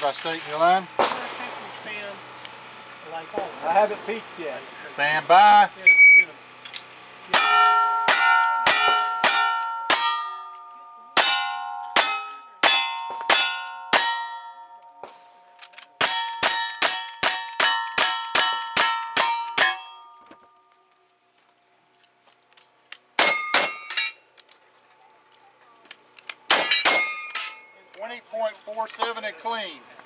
by state your line. I haven't peeked yet. Stand by. 20.47 and clean.